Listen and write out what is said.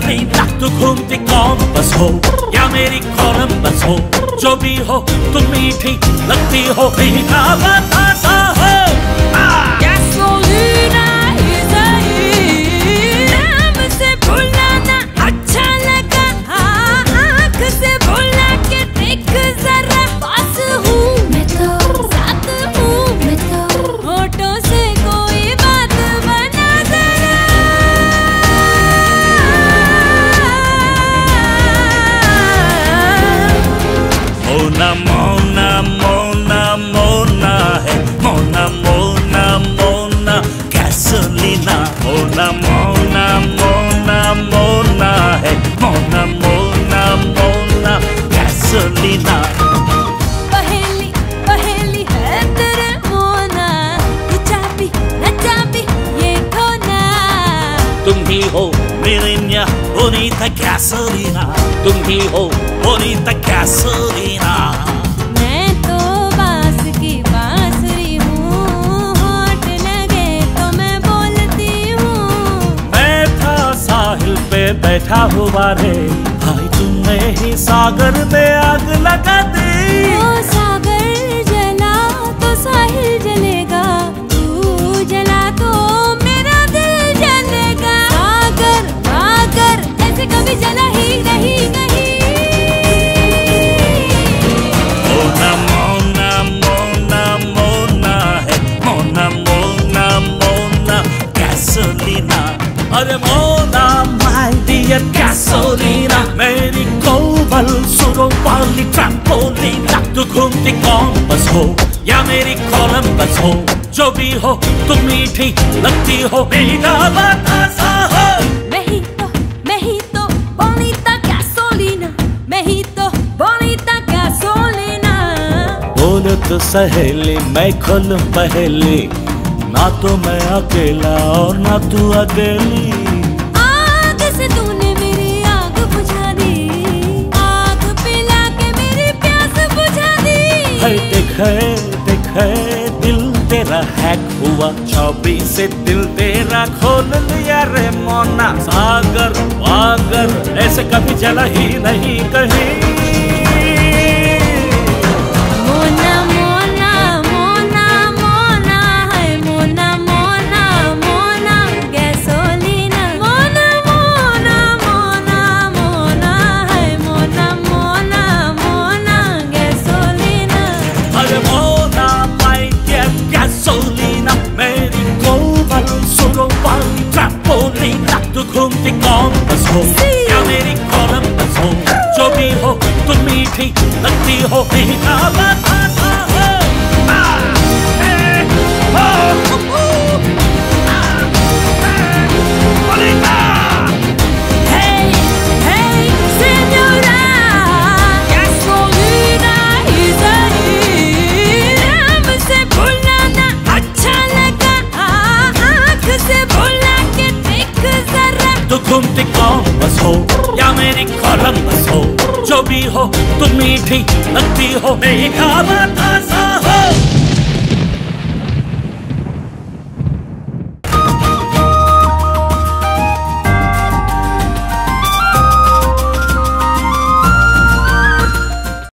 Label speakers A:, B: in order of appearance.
A: लीला तू घूमती कॉम्पस हो या मेरी कोलंबस हो, जो भी हो तुम मीठी लगती हो, मीठा बतासा हो।
B: गैसोलीना ही सही, नाम से बुलाना अच्छा लगा, आँख से बुला के देख जरा, पास हूँ मैं तो, साथ हूँ मैं तो, होठों से कोई बात बना जरा।
A: मोना मोना मोना मोना है, मोना मोना मोना गैसोलीना, मोना मोना मोना मोना है, मोना मोना मोना गैसोलीना।
B: पहेली पहेली है तेरे मोना, तू चाबी न चाबी ये खोना।
A: तुम ही हो Mirinha bonita gasolina, तुम ही हो bonita gasolina।
B: मैं तो बांस की बांसुरी हूँ, होठ लगे तो मैं बोलती हूँ।
A: मैं था साहिल पे बैठा हुआ रे, भाई तुमने ही सागर में आग लगा दी।
B: ओ सागर जला तो साहिल जलेगा, तू जला तो मेरा दिल जलेगा। सागर सागर ऐसे कभी जला ही नहीं नहीं।
A: मोना मोना मोना मोना है, मोना मोना मोना गैसोलीना। अरे मोना माय डियर गैसोलीना, मेरी कोमल सुरों वाली ट्रैम्पोलीना। तू घूमती कॉम्पस हो या मेरी कोलंबस हो, जो भी हो तुम मीठी लगती हो, मीठा बतासा हो।
B: मैं ही तो bonita gasolina, मैं ही तो bonita gasolina।
A: बोलो तो सहेली मैं खोलूं पहेली, ना तो मैं अकेला और ना तू अकेली।
B: आग से तूने मेरी आग बुझा दी, आग पिला के मेरी प्यास बुझा दी।
A: है देखे देखे दिल तेरा हैक हुआ, चाबी से दिल तेरा खोल लिया रे मोना। सागर वागर ऐसे कभी जला ही नहीं कहीं।
B: मोना मोना मोना मोना है, मोना मोना मोना गैसोलीना। मोना मोना मोना मोना है, मोना मोना मोना गैसोलीना।
A: अरे मोना माय डियर गैसोलीना, मेरी कोमल सुरों वाली ट्रैम्पोलीना। तू घूमती कॉम्पस हो या मेरी कोलंबस हो, जो भी हो तुम मीठी लगती हो, मीठा बतासा हो।
B: Hey hey señora, gasolina ही सही, नाम से बुलाना अच्छा लगा, आँख से बुला के देख जरा।
A: तू घूमती कॉम्पस हो या मेरी कोलंबस हो, जो भी हो तुम मीठी लगती हो, मीठा बतासा